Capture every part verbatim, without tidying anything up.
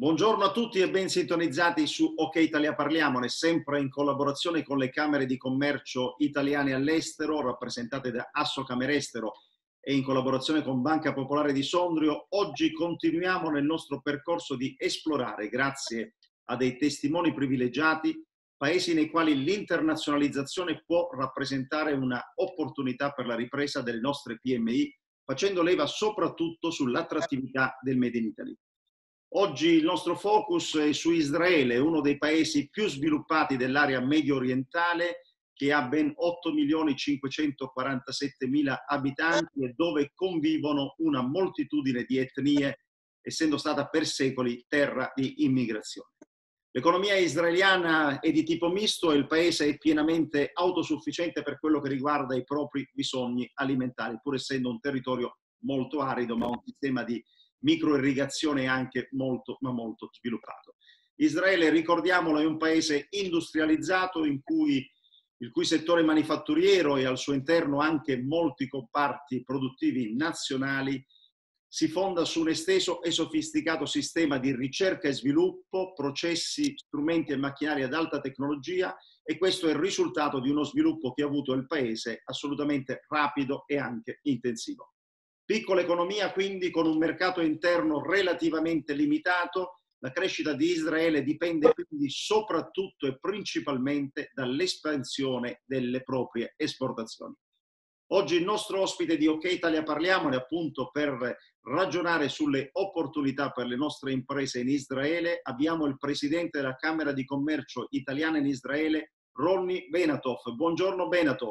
Buongiorno a tutti e ben sintonizzati su OK Italia Parliamone, sempre in collaborazione con le Camere di Commercio italiane all'estero, rappresentate da Assocamerestero e in collaborazione con Banca Popolare di Sondrio. Oggi continuiamo nel nostro percorso di esplorare, grazie a dei testimoni privilegiati, paesi nei quali l'internazionalizzazione può rappresentare una opportunità per la ripresa delle nostre P M I, facendo leva soprattutto sull'attrattività del Made in Italy. Oggi il nostro focus è su Israele, uno dei paesi più sviluppati dell'area medio orientale, che ha ben otto milioni cinquecentoquarantasettemila abitanti e dove convivono una moltitudine di etnie, essendo stata per secoli terra di immigrazione. L'economia israeliana è di tipo misto e il paese è pienamente autosufficiente per quello che riguarda i propri bisogni alimentari, pur essendo un territorio molto arido, ma un sistema di microirrigazione anche molto, ma molto sviluppato. Israele, ricordiamolo, è un paese industrializzato in cui, il cui settore manifatturiero e al suo interno anche molti comparti produttivi nazionali si fonda su un esteso e sofisticato sistema di ricerca e sviluppo, processi, strumenti e macchinari ad alta tecnologia, e questo è il risultato di uno sviluppo che ha avuto il paese assolutamente rapido e anche intensivo. Piccola economia quindi con un mercato interno relativamente limitato, la crescita di Israele dipende quindi soprattutto e principalmente dall'espansione delle proprie esportazioni. Oggi il nostro ospite di OK Italia Parliamone, appunto per ragionare sulle opportunità per le nostre imprese in Israele, abbiamo il presidente della Camera di Commercio italiana in Israele, Ronny Benatov. Buongiorno Benatov.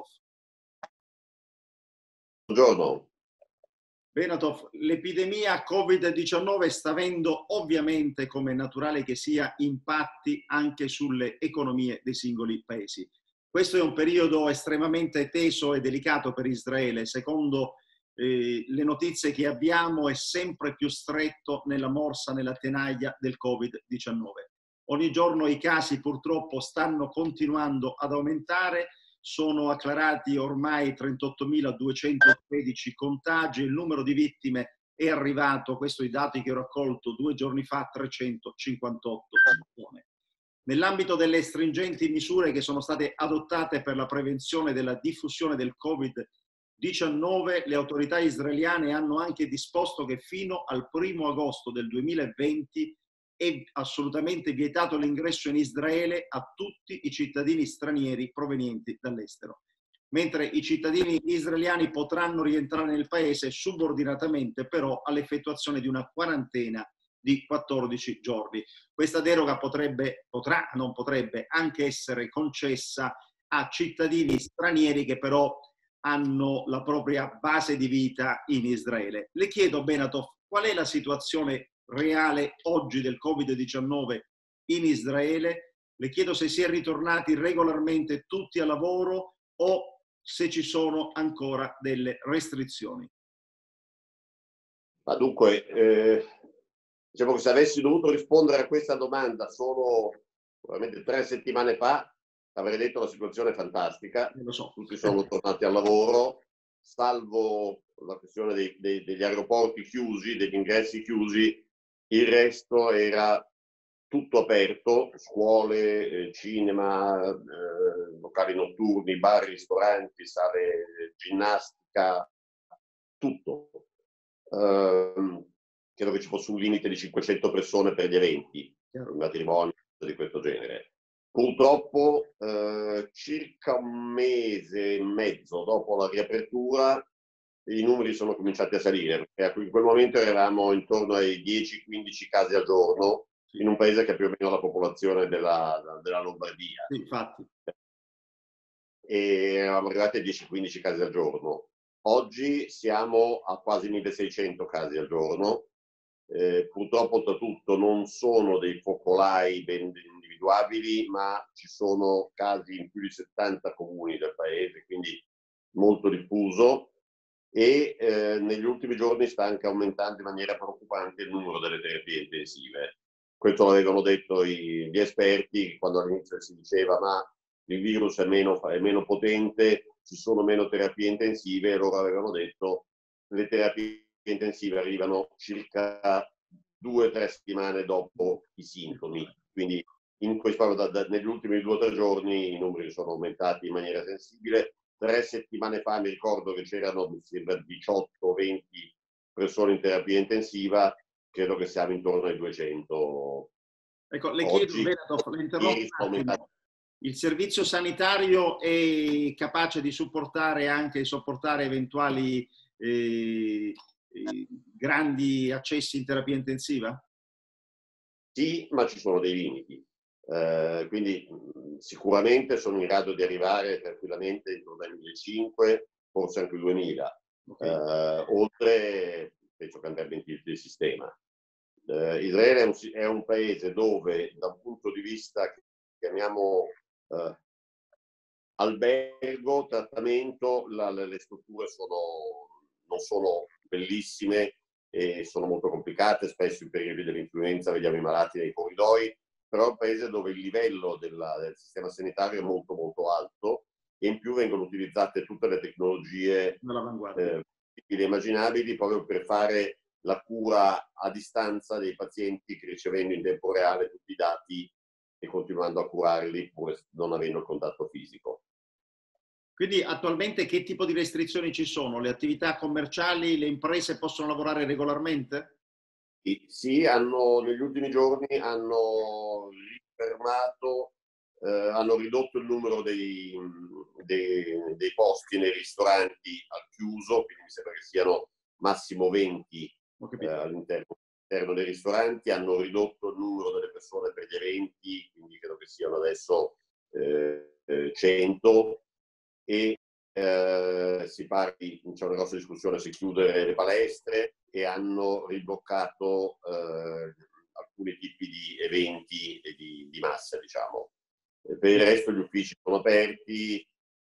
Buongiorno. Benatov, l'epidemia Covid diciannove sta avendo ovviamente, come è naturale che sia, impatti anche sulle economie dei singoli paesi. Questo è un periodo estremamente teso e delicato per Israele. Secondo eh, le notizie che abbiamo, è sempre più stretto nella morsa, nella tenaglia del Covid diciannove. Ogni giorno i casi purtroppo stanno continuando ad aumentare. Sono acclarati ormai trentottomiladuecentotredici contagi, il numero di vittime è arrivato, questo i dati che ho raccolto due giorni fa, a trecentocinquantotto persone. Nell'ambito delle stringenti misure che sono state adottate per la prevenzione della diffusione del Covid diciannove, le autorità israeliane hanno anche disposto che fino al primo agosto del duemilaventi è assolutamente vietato l'ingresso in Israele a tutti i cittadini stranieri provenienti dall'estero, mentre i cittadini israeliani potranno rientrare nel paese subordinatamente però all'effettuazione di una quarantena di quattordici giorni. Questa deroga potrebbe, potrà, non potrebbe, anche essere concessa a cittadini stranieri che però hanno la propria base di vita in Israele. Le chiedo, Benatov, qual è la situazione reale oggi del Covid diciannove in Israele? Le chiedo se si è ritornati regolarmente tutti a lavoro o se ci sono ancora delle restrizioni. Ma dunque, eh, diciamo che se avessi dovuto rispondere a questa domanda solo probabilmente tre settimane fa, avrei detto la situazione è fantastica, lo so. Tutti sono tornati al lavoro, salvo la questione dei, dei, degli aeroporti chiusi, degli ingressi chiusi, il resto era tutto aperto, scuole, eh, cinema, eh, locali notturni, bar, ristoranti, sale ginnastica, tutto. Uh, credo che ci fosse un limite di cinquecento persone per gli eventi, un matrimonio di questo genere. Purtroppo uh, circa un mese e mezzo dopo la riapertura i numeri sono cominciati a salire, perché in quel momento eravamo intorno ai dieci quindici casi al giorno in un paese che ha più o meno la popolazione della, della Lombardia. Sì, infatti. E eravamo arrivati a dieci quindici casi al giorno. Oggi siamo a quasi milleseicento casi al giorno. Eh, purtroppo oltretutto non sono dei focolai ben individuabili, ma ci sono casi in più di settanta comuni del paese, quindi molto diffuso, e eh, negli ultimi giorni sta anche aumentando in maniera preoccupante il numero delle terapie intensive. Questo l'avevano detto i, gli esperti quando all'inizio si diceva ma il virus è meno, è meno potente, ci sono meno terapie intensive, e loro avevano detto le terapie intensive arrivano circa due o tre settimane dopo i sintomi. Quindi in questo, da, da, negli ultimi due o tre giorni i numeri sono aumentati in maniera sensibile. Tre settimane fa mi ricordo che c'erano, mi sembra, diciotto o venti persone in terapia intensiva, credo che siamo intorno ai duecento. Ecco, le chiedo, Oggi, Venatov, le interrompo ieri sono un attimo. aumentati. Il servizio sanitario è capace di supportare anche e sopportare eventuali eh, eh, grandi accessi in terapia intensiva? Sì, ma ci sono dei limiti. Eh, quindi mh, sicuramente sono in grado di arrivare tranquillamente intorno ai millecinquecento, forse anche duemila. Okay. Eh, oltre, penso che andrebbe il, il sistema. Eh, Israele è un, è un paese dove, da un punto di vista che chiamiamo eh, albergo, trattamento, la, le strutture sono, non sono bellissime e sono molto complicate. Spesso in periodi dell'influenza vediamo i malati nei corridoi, però è un paese dove il livello della, del sistema sanitario è molto molto alto e in più vengono utilizzate tutte le tecnologie eh, immaginabili proprio per fare la cura a distanza dei pazienti, che ricevendo in tempo reale tutti i dati e continuando a curarli pur non avendo il contatto fisico. Quindi attualmente che tipo di restrizioni ci sono? Le attività commerciali, le imprese possono lavorare regolarmente? Sì, hanno, negli ultimi giorni hanno rifermato, eh, hanno ridotto il numero dei, dei, dei posti nei ristoranti al chiuso, quindi mi sembra che siano massimo venti eh, all'interno, all'interno dei ristoranti, hanno ridotto il numero delle persone per gli eventi, quindi credo che siano adesso eh, cento, e eh, si parli, c'è una grossa discussione se chiudere le palestre, e hanno ribloccato eh, alcuni tipi di eventi e di, di massa, diciamo. E per il resto gli uffici sono aperti,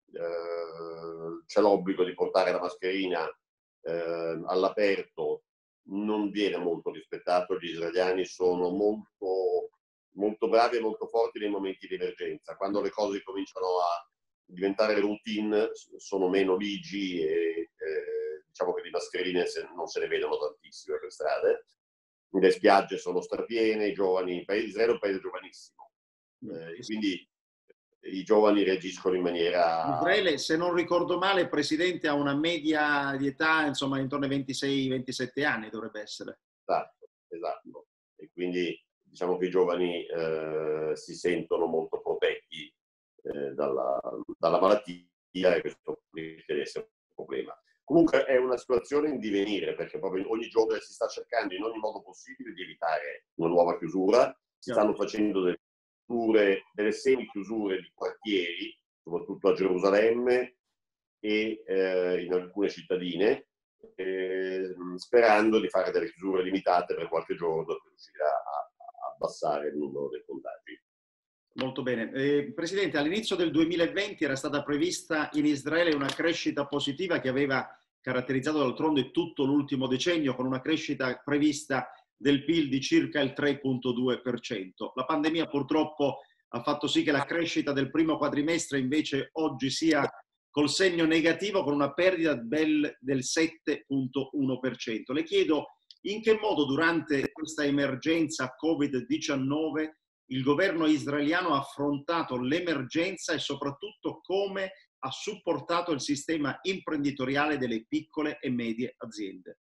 eh, c'è l'obbligo di portare la mascherina eh, all'aperto, non viene molto rispettato. Gli israeliani sono molto, molto bravi e molto forti nei momenti di emergenza. Quando le cose cominciano a diventare routine sono meno ligi e eh, diciamo che di mascherine se, non se ne vedono tantissime per strade. Le spiagge sono strapiene, i giovani, il paese, Israele è un paese giovanissimo, eh, quindi i giovani reagiscono in maniera... Israele, se non ricordo male, Presidente, ha una media di età, insomma, intorno ai ventisei ventisette anni dovrebbe essere. Esatto, esatto. E quindi diciamo che i giovani eh, si sentono molto protetti eh, dalla, dalla malattia, e questo deve essere un problema. Comunque è una situazione in divenire, perché proprio ogni giorno si sta cercando in ogni modo possibile di evitare una nuova chiusura. Si stanno facendo delle chiusure, delle semi-chiusure di quartieri, soprattutto a Gerusalemme e eh, in alcune cittadine, eh, sperando di fare delle chiusure limitate per qualche giorno per riuscire a, a abbassare il numero dei contagi. Molto bene. Eh, Presidente, all'inizio del duemilaventi era stata prevista in Israele una crescita positiva che aveva caratterizzato d'altronde tutto l'ultimo decennio, con una crescita prevista del P I L di circa il tre virgola due per cento. La pandemia purtroppo ha fatto sì che la crescita del primo quadrimestre invece oggi sia col segno negativo, con una perdita del, del sette virgola uno per cento. Le chiedo in che modo durante questa emergenza Covid diciannove il governo israeliano ha affrontato l'emergenza e soprattutto come ha supportato il sistema imprenditoriale delle piccole e medie aziende.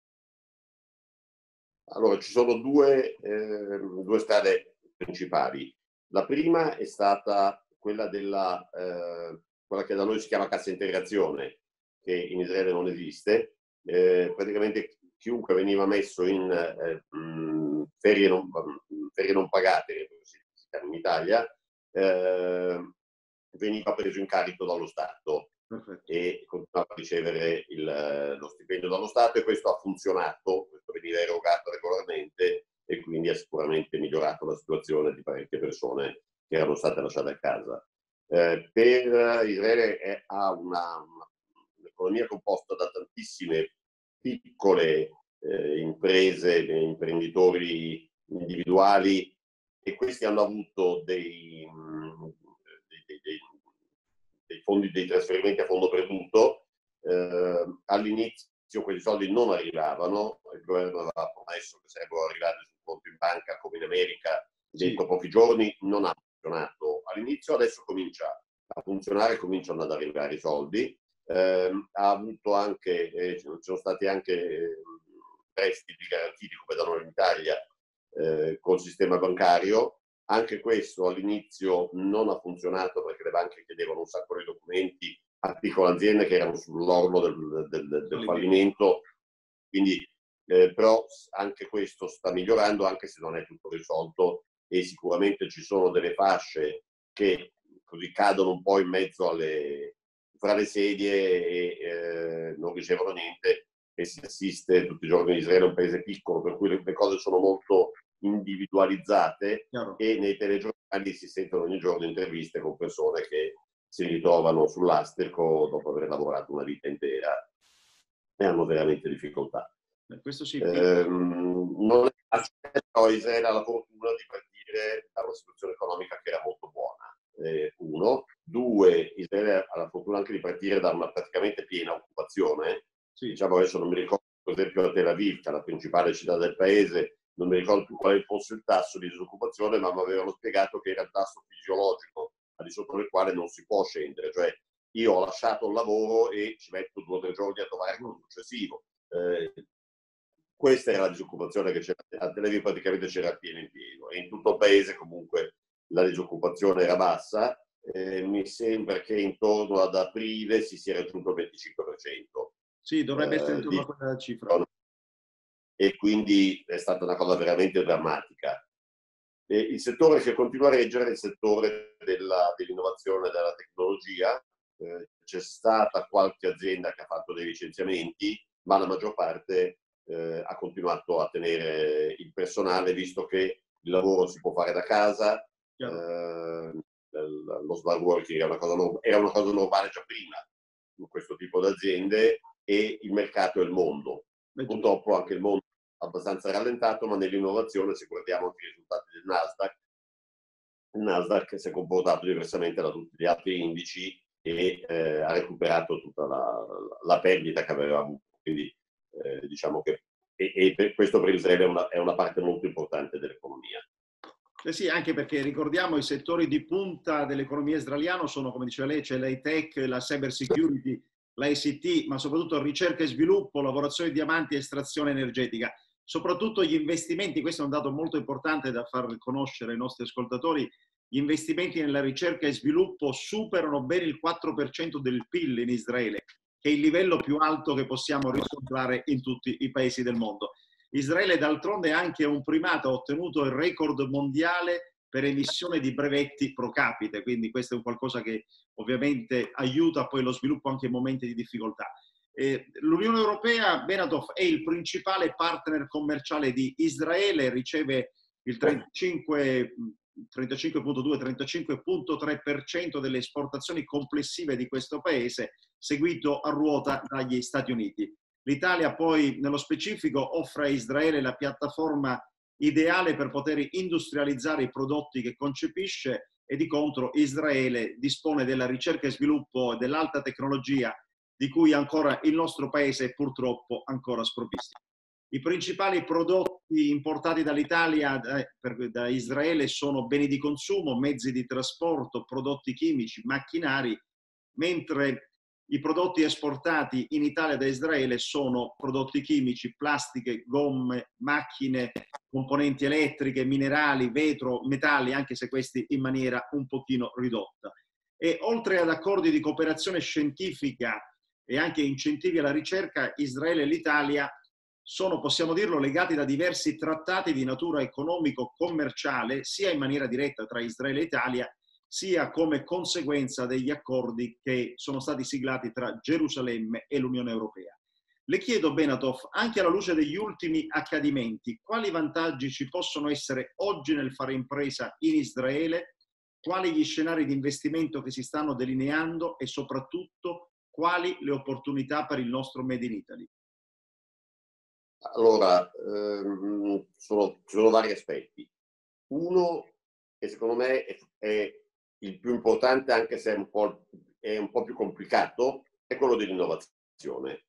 Allora, ci sono due, eh, due strade principali. La prima è stata quella della, eh, quella che da noi si chiama cassa integrazione, che in Israele non esiste. Eh, praticamente chiunque veniva messo in eh, mh, ferie, non, ferie non pagate, si chiama in Italia, eh, veniva preso in carico dallo Stato. Perfetto. E continuava a ricevere il, lo stipendio dallo Stato, e questo ha funzionato, questo veniva erogato regolarmente, e quindi ha sicuramente migliorato la situazione di parecchie persone che erano state lasciate a casa. Eh, per Israele è, ha una, una, un'economia composta da tantissime piccole eh, imprese, imprenditori individuali, e questi hanno avuto dei, dei, dei, dei fondi, dei trasferimenti a fondo perduto. Eh, all'inizio quei soldi non arrivavano, il governo aveva promesso che sarebbero arrivati sul conto in banca come in America dentro Sì. pochi giorni, non ha funzionato all'inizio, adesso comincia a funzionare, cominciano ad arrivare i soldi. Eh, ha avuto anche, eh, ci sono stati anche eh, prestiti garantiti come da noi in Italia eh, col sistema bancario. Anche questo all'inizio non ha funzionato perché le banche chiedevano un sacco di documenti a piccole aziende che erano sull'orlo del, del, del, del fallimento. Quindi, eh, però anche questo sta migliorando, anche se non è tutto risolto, e sicuramente ci sono delle fasce che così cadono un po' in mezzo alle, fra le sedie e eh, non ricevono niente, e si assiste tutti i giorni. Israele è un paese piccolo, per cui le, le cose sono molto individualizzate. Chiaro. E nei telegiornali si sentono ogni giorno interviste con persone che si ritrovano sull'astrico dopo aver lavorato una vita intera e hanno veramente difficoltà. Beh, questo sì. Ehm, non è facile, però Israele ha la fortuna di partire da una situazione economica che era molto buona. Eh, uno. Due, Israele ha la fortuna anche di partire da una praticamente piena occupazione. Sì. Diciamo, adesso non mi ricordo, per esempio, a Tel Aviv, che è la principale città del paese, non mi ricordo più quale fosse il tasso di disoccupazione, ma mi avevano spiegato che era il tasso fisiologico al di sotto del quale non si può scendere. Cioè, io ho lasciato il lavoro e ci metto due o tre giorni a trovare quello successivo. Eh, questa era la disoccupazione che c'era a Tel Aviv, praticamente c'era a pieno impiego, e in tutto il paese comunque la disoccupazione era bassa. Eh, mi sembra che intorno ad aprile si sia raggiunto il venticinque per cento. Sì, dovrebbe essere intorno a quella cifra. E quindi è stata una cosa veramente drammatica. E il settore che continua a reggere è il settore della, dell'innovazione e della tecnologia. Eh, c'è stata qualche azienda che ha fatto dei licenziamenti, ma la maggior parte eh, ha continuato a tenere il personale, visto che il lavoro si può fare da casa. Eh, lo smart working era una, cosa, era una cosa normale già prima in questo tipo di aziende, e il mercato è il mondo. Purtroppo anche il mondo è abbastanza rallentato, ma nell'innovazione, se guardiamo anche i risultati del Nasdaq, il Nasdaq si è comportato diversamente da tutti gli altri indici e eh, ha recuperato tutta la, la perdita che aveva avuto. Quindi eh, diciamo che e, e per questo per Israele è una, è una parte molto importante dell'economia. Eh sì, anche perché ricordiamo i settori di punta dell'economia israeliana sono, come diceva lei, c'è l'high tech, la cyber security, l'I C T, ma soprattutto ricerca e sviluppo, lavorazione di diamanti e estrazione energetica. Soprattutto gli investimenti, questo è un dato molto importante da far conoscere ai nostri ascoltatori, gli investimenti nella ricerca e sviluppo superano ben il quattro per cento del P I L in Israele, che è il livello più alto che possiamo riscontrare in tutti i paesi del mondo. Israele d'altronde è anche un primato, ha ottenuto il record mondiale per emissione di brevetti pro capite, quindi questo è un qualcosa che ovviamente aiuta poi lo sviluppo anche in momenti di difficoltà. Eh, L'Unione Europea, Benatov, è il principale partner commerciale di Israele, riceve il trentacinque virgola due trentacinque virgola tre per cento delle esportazioni complessive di questo paese, seguito a ruota dagli Stati Uniti. L'Italia poi, nello specifico, offre a Israele la piattaforma ideale per poter industrializzare i prodotti che concepisce, e di contro Israele dispone della ricerca e sviluppo e dell'alta tecnologia di cui ancora il nostro paese è purtroppo ancora sprovvisto. I principali prodotti importati dall'Italia da Israele sono beni di consumo, mezzi di trasporto, prodotti chimici, macchinari, mentre i prodotti esportati in Italia da Israele sono prodotti chimici, plastiche, gomme, macchine, componenti elettriche, minerali, vetro, metalli, anche se questi in maniera un pochino ridotta. E oltre ad accordi di cooperazione scientifica e anche incentivi alla ricerca, Israele e l'Italia sono, possiamo dirlo, legati da diversi trattati di natura economico-commerciale, sia in maniera diretta tra Israele e Italia, sia come conseguenza degli accordi che sono stati siglati tra Gerusalemme e l'Unione Europea. Le chiedo, Benatov, anche alla luce degli ultimi accadimenti, quali vantaggi ci possono essere oggi nel fare impresa in Israele, quali gli scenari di investimento che si stanno delineando e soprattutto quali le opportunità per il nostro Made in Italy? Allora, ehm, sono, ci sono vari aspetti. Uno, che secondo me è, è il più importante, anche se è un po', è un po' più complicato, è quello dell'innovazione.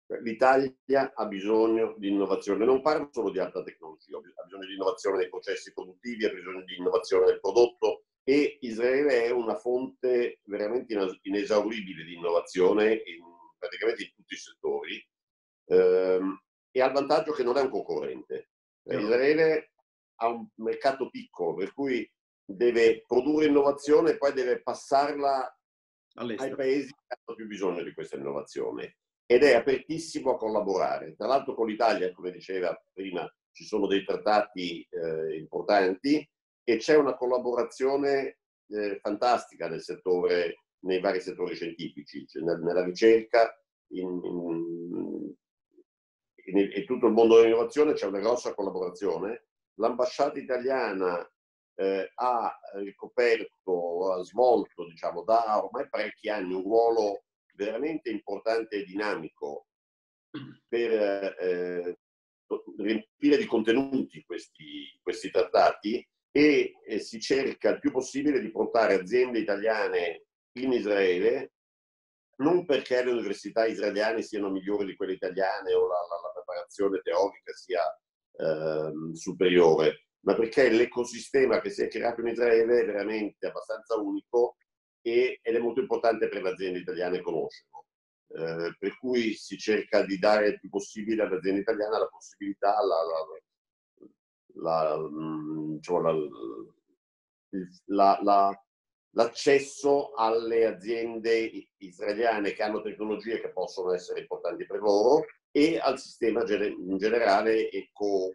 L'Italia ha bisogno di innovazione, non parlo solo di alta tecnologia, ha bisogno di innovazione nei processi produttivi, ha bisogno di innovazione del prodotto, e Israele è una fonte veramente inesauribile di innovazione in praticamente in tutti i settori, ehm, e ha il vantaggio che non è un concorrente. Eh, Israele ha un mercato piccolo, per cui deve produrre innovazione e poi deve passarla ai paesi che hanno più bisogno di questa innovazione, ed è apertissimo a collaborare. Tra l'altro con l'Italia, come diceva prima, ci sono dei trattati eh, importanti e c'è una collaborazione eh, fantastica nel settore, nei vari settori scientifici, cioè nel, nella ricerca, in, in, in, in tutto il mondo dell'innovazione c'è una grossa collaborazione. L'ambasciata italiana eh, ha ricoperto, ha svolto, diciamo, da ormai parecchi anni un ruolo veramente importante e dinamico per eh, riempire di contenuti questi, questi trattati, e eh, si cerca il più possibile di portare aziende italiane in Israele, non perché le università israeliane siano migliori di quelle italiane o la, la, la preparazione teorica sia eh, superiore, ma perché l'ecosistema che si è creato in Israele è veramente abbastanza unico e, ed è molto importante per le aziende italiane conoscerlo. Eh, per cui si cerca di dare il più possibile all'azienda italiana la possibilità, la, la, la, diciamo, la, la, la l'accesso alle aziende israeliane che hanno tecnologie che possono essere importanti per loro, e al sistema in generale eco,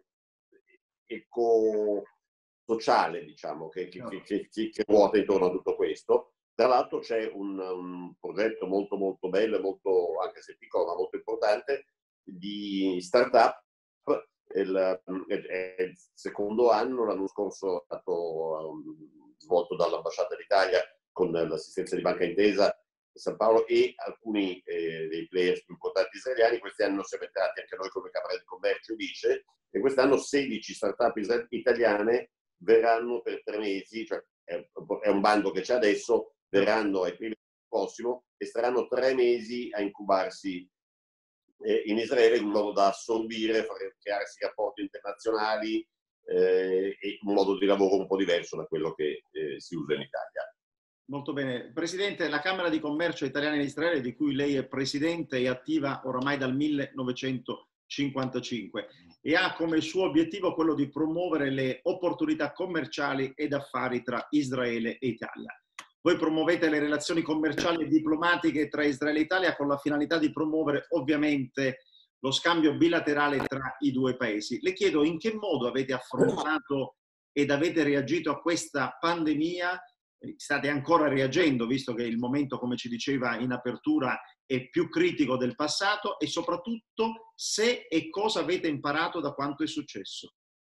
eco sociale, diciamo, che, che, che, che, che ruota intorno a tutto questo. Tra l'altro c'è un, un progetto molto molto bello e molto, anche se piccolo, ma molto importante, di startup. Il, è il secondo anno, l'anno scorso è stato um, svolto dall'ambasciata d'Italia con l'assistenza di Banca Intesa San Paolo e alcuni eh, dei players più importanti israeliani. Quest'anno siamo entrati anche noi come Camera di Commercio e Vice, e quest'anno sedici start-up italiane verranno per tre mesi, cioè è, è un bando che c'è adesso, verranno ai primi prossimo e staranno tre mesi a incubarsi in Israele, in modo da assorbire, crearsi rapporti internazionali eh, e un modo di lavoro un po' diverso da quello che eh, si usa in Italia. Molto bene. Presidente, la Camera di Commercio Italiana in Israele, di cui lei è presidente, è attiva oramai dal millenovecentocinquantacinque e ha come suo obiettivo quello di promuovere le opportunità commerciali ed affari tra Israele e Italia. Voi promuovete le relazioni commerciali e diplomatiche tra Israele e Italia con la finalità di promuovere ovviamente lo scambio bilaterale tra i due paesi. Le chiedo in che modo avete affrontato ed avete reagito a questa pandemia. State ancora reagendo, visto che il momento, come ci diceva in apertura, è più critico del passato, e soprattutto se e cosa avete imparato da quanto è successo.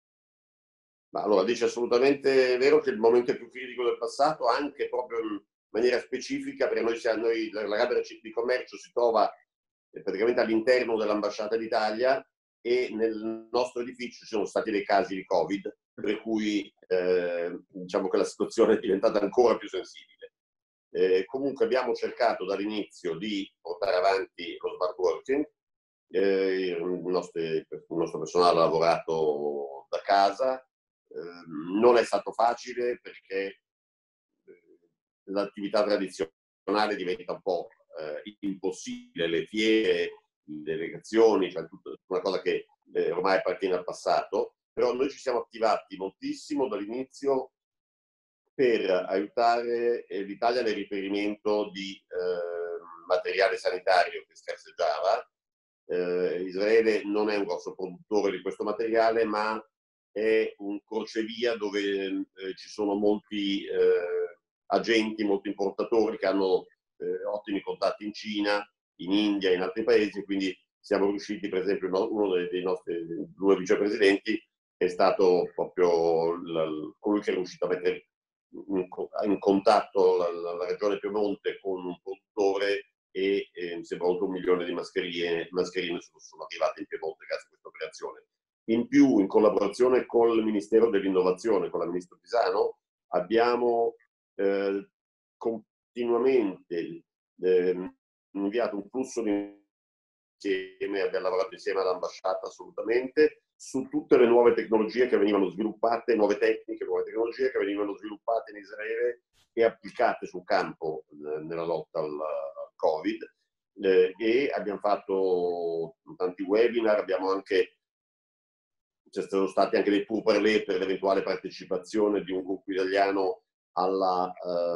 Ma allora, dice assolutamente vero che il momento è più critico del passato, anche proprio in maniera specifica, perché noi, siamo, noi la Camera di Commercio si trova praticamente all'interno dell'ambasciata d'Italia, e nel nostro edificio ci sono stati dei casi di Covid, per cui eh, diciamo che la situazione è diventata ancora più sensibile. Eh, comunque abbiamo cercato dall'inizio di portare avanti lo smart working. Eh, il, nostro, il nostro personale ha lavorato da casa. Eh, non è stato facile perché eh, l'attività tradizionale diventa un po' eh, impossibile, le fiere, le delegazioni, cioè tutta una cosa che eh, ormai appartiene al passato, però noi ci siamo attivati moltissimo dall'inizio per aiutare eh, l'Italia nel riferimento di eh, materiale sanitario che scarseggiava. Eh, Israele non è un grosso produttore di questo materiale, ma è un crocevia dove eh, ci sono molti eh, agenti, molti importatori che hanno eh, ottimi contatti in Cina, in India, in altri paesi, quindi siamo riusciti, per esempio, uno dei nostri due vicepresidenti è stato proprio il, colui che è riuscito a mettere in, in contatto la, la, la regione Piemonte con un produttore, e eh, mi sembra oltre un milione di mascherine, mascherine sono, sono arrivate in Piemonte grazie a questa operazione. In più, in collaborazione con il Ministero dell'Innovazione, con la Ministra Pisano, abbiamo eh, continuamente eh, inviato un flusso di insieme, abbiamo lavorato insieme all'ambasciata assolutamente, su tutte le nuove tecnologie che venivano sviluppate, nuove tecniche, nuove tecnologie che venivano sviluppate in Israele e applicate sul campo eh, nella lotta al, al Covid. Eh, e abbiamo fatto tanti webinar, abbiamo anche, ci sono stati anche dei purparlè per l'eventuale partecipazione di un gruppo italiano alla,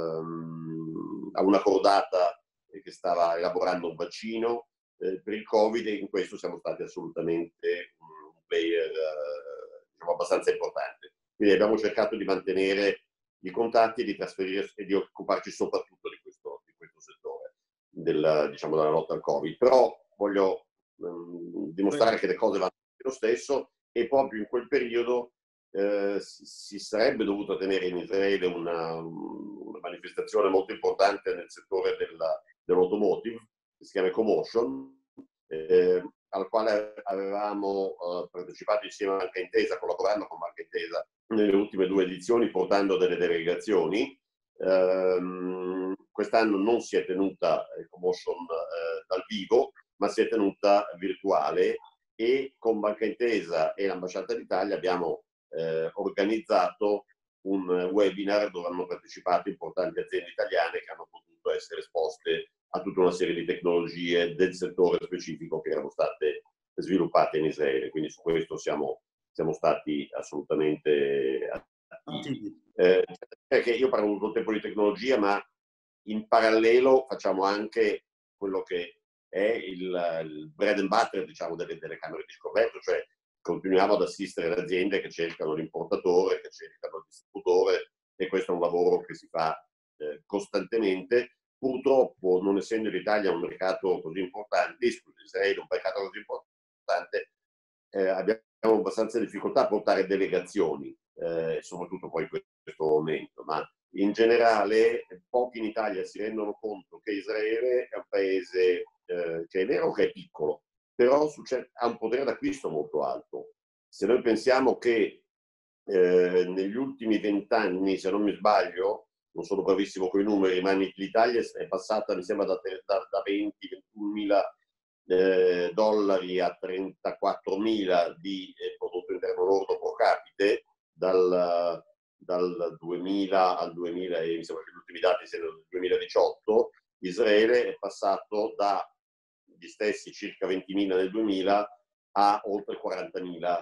ehm, a una cordata che stava elaborando un vaccino eh, per il Covid, e in questo siamo stati assolutamente un player eh, diciamo, abbastanza importante. Quindi abbiamo cercato di mantenere i contatti e di trasferire e di occuparci soprattutto di questo, di questo settore del, diciamo, della lotta al Covid. Però voglio ehm, dimostrare che le cose vanno lo stesso, e proprio in quel periodo eh, si, si sarebbe dovuto tenere in Israele una, una manifestazione molto importante nel settore della, dell'automotive, che si chiama Ecomotion, eh, al quale avevamo eh, partecipato insieme a Banca Intesa, collaborando con Banca Intesa nelle ultime due edizioni, portando delle delegazioni. Um, quest'anno non si è tenuta Ecomotion eh, dal vivo, ma si è tenuta virtuale, e con Banca Intesa e l'Ambasciata d'Italia abbiamo eh, organizzato un webinar dove hanno partecipato importanti aziende italiane che hanno potuto essere esposte a tutta una serie di tecnologie del settore specifico che erano state sviluppate in Israele. Quindi su questo siamo, siamo stati assolutamente attivi. Eh, perché io parlo tutto il tempo di tecnologia, ma in parallelo facciamo anche quello che è il, il bread and butter, diciamo, delle, delle camere di scorrimento, cioè continuiamo ad assistere le aziende che cercano l'importatore, che cercano il distributore, e questo è un lavoro che si fa eh, costantemente. Purtroppo, non essendo l'Italia un mercato così importante, Israele un mercato così importante, eh, abbiamo abbastanza difficoltà a portare delegazioni, eh, soprattutto poi in questo momento, ma in generale pochi in Italia si rendono conto che Israele è un paese eh, che è vero che è piccolo, però ha un potere d'acquisto molto alto. Se noi pensiamo che eh, negli ultimi vent'anni, se non mi sbaglio, non sono bravissimo con i numeri, ma l'Italia è passata, mi sembra, da, da, da venti ventuno mila eh, dollari a trentaquattro mila di eh, prodotto interno lordo pro capite, dal, dal duemila al duemila, e mi sembra che gli ultimi dati siano del duemiladiciotto, Israele è passato dagli stessi circa ventimila nel duemila a oltre quarantamila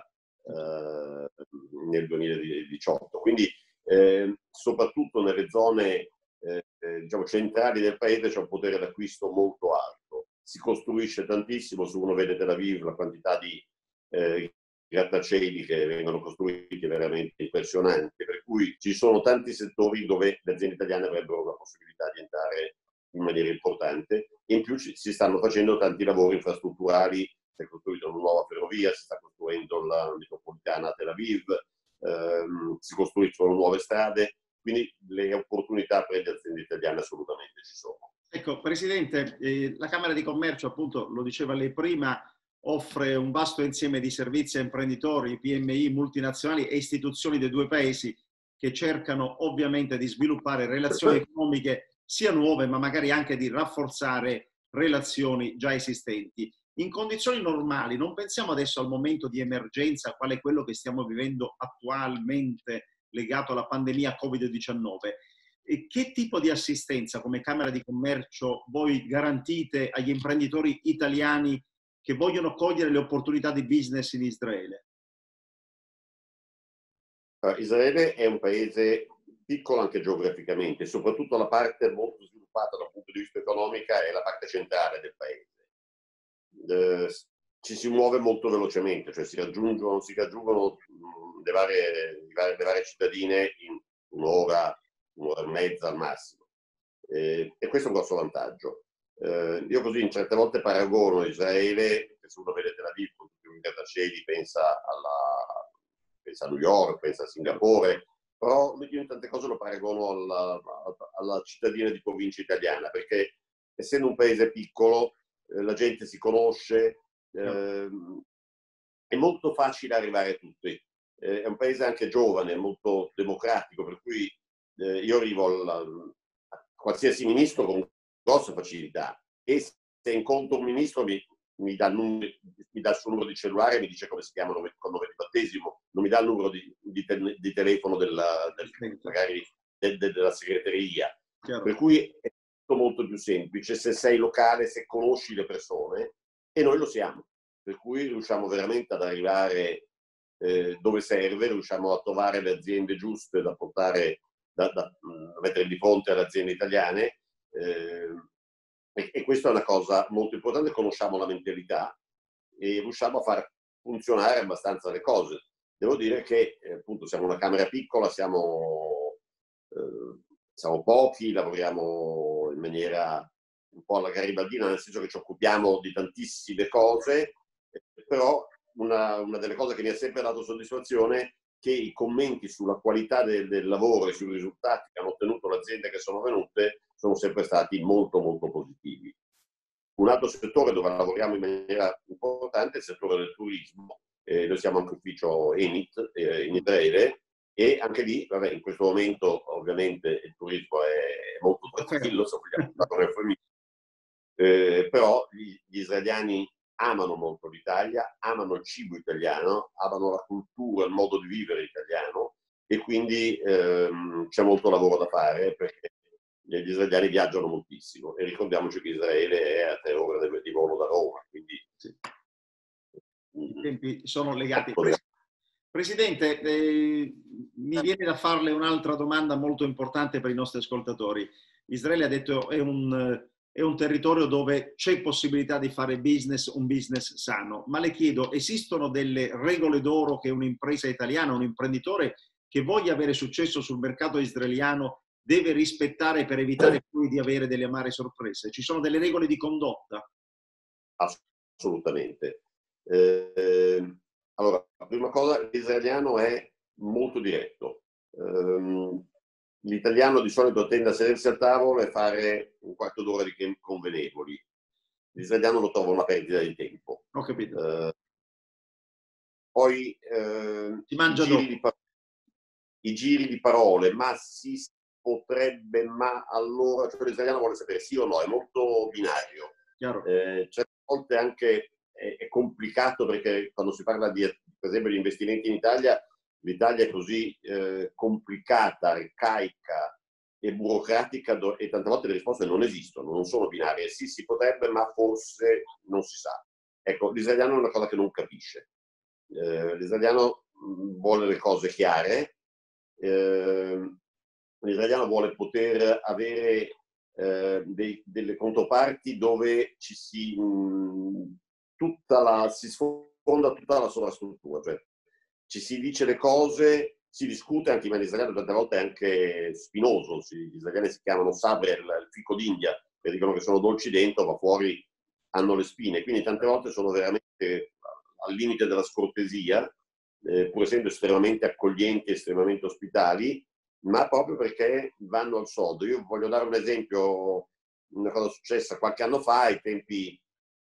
eh, nel duemiladiciotto. Quindi eh, soprattutto nelle zone eh, diciamo, centrali del paese c'è un potere d'acquisto molto alto. Si costruisce tantissimo, se uno vede Tel Aviv, la quantità di eh, grattacieli che vengono costruiti è veramente impressionante, per cui ci sono tanti settori dove le aziende italiane avrebbero la possibilità di entrare in maniera importante, e in più ci, si stanno facendo tanti lavori infrastrutturali. Si è costruita una nuova ferrovia, si sta costruendo la metropolitana a Tel Aviv, ehm, si costruiscono nuove strade, quindi le opportunità per le aziende italiane assolutamente ci sono. Ecco, Presidente, eh, la Camera di Commercio, appunto, lo diceva lei prima, offre un vasto insieme di servizi a imprenditori, P M I, multinazionali e istituzioni dei due paesi che cercano ovviamente di sviluppare relazioni economiche sia nuove, ma magari anche di rafforzare relazioni già esistenti. In condizioni normali, non pensiamo adesso al momento di emergenza, quale è quello che stiamo vivendo attualmente legato alla pandemia Covid diciannove. E che tipo di assistenza come Camera di Commercio voi garantite agli imprenditori italiani che vogliono cogliere le opportunità di business in Israele? Israele è un paese piccolo anche geograficamente, soprattutto la parte molto sviluppata dal punto di vista economico è la parte centrale del paese. Eh, ci si muove molto velocemente, cioè si raggiungono, si raggiungono le varie, le varie, le varie cittadine in un'ora, un'ora e mezza al massimo. Eh, e questo è un grosso vantaggio. Eh, io così in certe volte paragono Israele, che se uno vede Tel Aviv con tutti i grattacieli pensa, alla, pensa a New York, pensa a Singapore, però io in tante cose lo paragono alla, alla cittadina di provincia italiana, perché essendo un paese piccolo eh, la gente si conosce, eh, è molto facile arrivare a tutti. Eh, è un paese anche giovane, molto democratico, per cui eh, io arrivo al, a qualsiasi ministro con grossa facilità, e se incontro un ministro mi, mi dà, il numero, mi dà il suo numero di cellulare e mi dice come si chiama con nome di battesimo, non mi dà il numero di, di, te, di telefono della, del, magari de, de, della segreteria. Chiaro. Per cui è tutto molto più semplice se sei locale, se conosci le persone, e noi lo siamo. Per cui riusciamo veramente ad arrivare eh, dove serve, riusciamo a trovare le aziende giuste da portare, da, da, da mettere di fronte alle aziende italiane. Eh, e, e questa è una cosa molto importante, conosciamo la mentalità e riusciamo a far funzionare abbastanza le cose. Devo dire che eh, appunto siamo una camera piccola, siamo, eh, siamo pochi, lavoriamo in maniera un po' alla garibaldina, nel senso che ci occupiamo di tantissime cose, eh, però una, una delle cose che mi ha sempre dato soddisfazione è che i commenti sulla qualità del, del lavoro e sui risultati che hanno ottenuto le aziende che sono venute sono sempre stati molto molto positivi. Un altro settore dove lavoriamo in maniera importante è il settore del turismo. Eh, noi siamo anche ufficio Enit eh, in Israele, e anche lì, vabbè, in questo momento ovviamente il turismo è molto tranquillo, se vogliamo parlare, eh, però gli, gli israeliani amano molto l'Italia, amano il cibo italiano, amano la cultura, il modo di vivere italiano, e quindi ehm, c'è molto lavoro da fare, perché gli israeliani viaggiano moltissimo, e ricordiamoci che Israele è a tre ore di volo da Roma, quindi sì. I tempi sono legati. Presidente, eh, mi viene da farle un'altra domanda molto importante per i nostri ascoltatori. Israele, ha detto, è un, è un territorio dove c'è possibilità di fare business, un business sano, ma le chiedo, esistono delle regole d'oro che un'impresa italiana, un imprenditore che voglia avere successo sul mercato israeliano deve rispettare per evitare poi di avere delle amare sorprese? Ci sono delle regole di condotta? Assolutamente. Eh, allora, la prima cosa, l'israeliano è molto diretto. Um, l'italiano di solito tende a sedersi al tavolo e fare un quarto d'ora di convenevoli. L'israeliano lo trova una perdita di tempo. Ho capito. Uh, poi uh, si mangia i, giri dopo. di par- i giri di parole, ma si potrebbe, ma allora, cioè l'italiano vuole sapere sì o no, è molto binario. Eh, certe volte anche è, è complicato, perché quando si parla di, per esempio, di investimenti in Italia, l'Italia è così eh, complicata, arcaica e burocratica, e tante volte le risposte non esistono, non sono binarie. Sì, si potrebbe, ma forse non si sa. Ecco, l'israeliano è una cosa che non capisce. Eh, l'israeliano vuole le cose chiare, eh, l'israeliano vuole poter avere eh, dei, delle controparti dove ci si, mh, tutta la, si sfonda tutta la sovrastruttura, cioè ci si dice le cose, si discute, anche in israeliano tante volte è anche spinoso, si, gli israeliani si chiamano sabre, il, il fico d'India, che dicono che sono dolci dentro, ma fuori hanno le spine, quindi tante volte sono veramente al limite della scortesia, eh, pur essendo estremamente accoglienti, estremamente ospitali, ma proprio perché vanno al sodo. Io voglio dare un esempio, una cosa successa qualche anno fa, ai tempi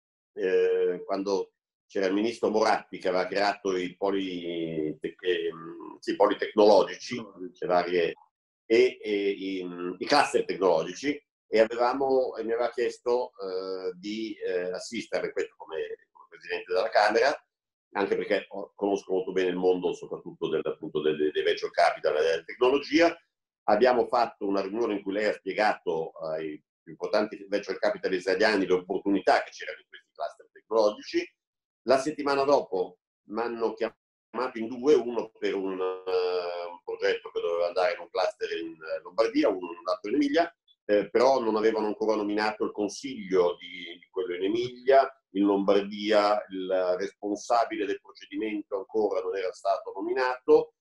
eh, quando c'era il ministro Moratti, che aveva creato i poli, eh, sì, politecnologici, le varie, e, e i, i cluster tecnologici, e avevamo, e mi aveva chiesto eh, di eh, assistere, questo come, come Presidente della Camera, anche perché conosco molto bene il mondo, soprattutto del, appunto, dei, dei venture capital e della tecnologia. Abbiamo fatto una riunione in cui lei ha spiegato ai più importanti venture capital israeliani le opportunità che c'erano in questi cluster tecnologici. La settimana dopo mi hanno chiamato in due, uno per un, uh, un progetto che doveva andare in un cluster in Lombardia, uno in un altro in Emilia, eh, però non avevano ancora nominato il consiglio di, di quello in Emilia. In Lombardia il responsabile del procedimento ancora non era stato nominato.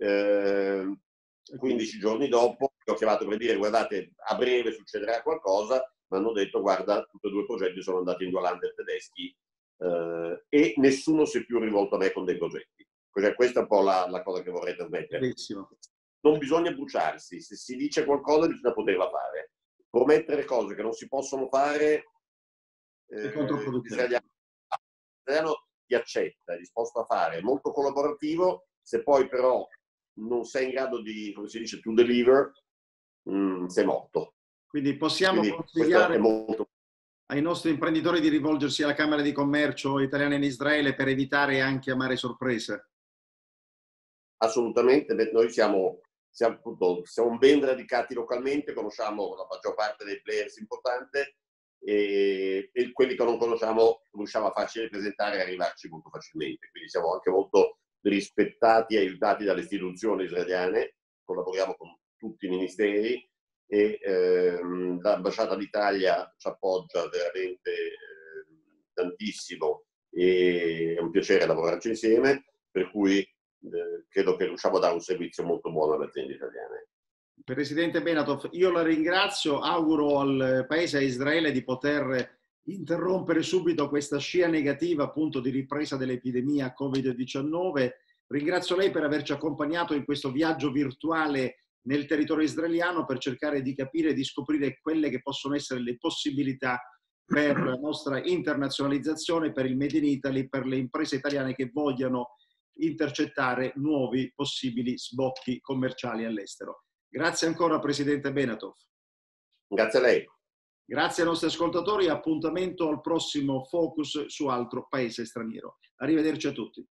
Eh, quindici giorni dopo ho chiamato per dire guardate, a breve succederà qualcosa, mi hanno detto guarda, tutti e due i progetti sono andati in due lander tedeschi eh, e nessuno si è più rivolto a me con dei progetti. Cioè, questa è un po' la, la cosa che vorrei trasmettere. Benissimo. Non bisogna bruciarsi, se si dice qualcosa bisogna poterla fare. Promettere cose che non si possono fare, è controproducente. L'italiano ti accetta, è disposto a fare, è molto collaborativo, se poi però non sei in grado di, come si dice, to deliver, mh, sei morto. Quindi possiamo Quindi consigliare, è molto... ai nostri imprenditori di rivolgersi alla Camera di Commercio italiana in Israele per evitare anche amare sorprese? Assolutamente, noi siamo, siamo, appunto, siamo ben radicati localmente, conosciamo la maggior parte dei players importanti e, e quelli che non conosciamo riusciamo a farci ripresentare e arrivarci molto facilmente. Quindi siamo anche molto rispettati e aiutati dalle istituzioni israeliane, collaboriamo con tutti i ministeri e ehm, l'ambasciata d'Italia ci appoggia veramente eh, tantissimo e è un piacere lavorarci insieme, per cui eh, credo che riusciamo a dare un servizio molto buono alle aziende italiane. Presidente Benatov, io la ringrazio, auguro al Paese, a Israele, di poter interrompere subito questa scia negativa appunto di ripresa dell'epidemia Covid diciannove. Ringrazio lei per averci accompagnato in questo viaggio virtuale nel territorio israeliano per cercare di capire e di scoprire quelle che possono essere le possibilità per la nostra internazionalizzazione, per il Made in Italy, per le imprese italiane che vogliano intercettare nuovi possibili sbocchi commerciali all'estero. Grazie ancora Presidente Benatov. Grazie a lei. Grazie ai nostri ascoltatori, appuntamento al prossimo Focus su altro paese straniero. Arrivederci a tutti.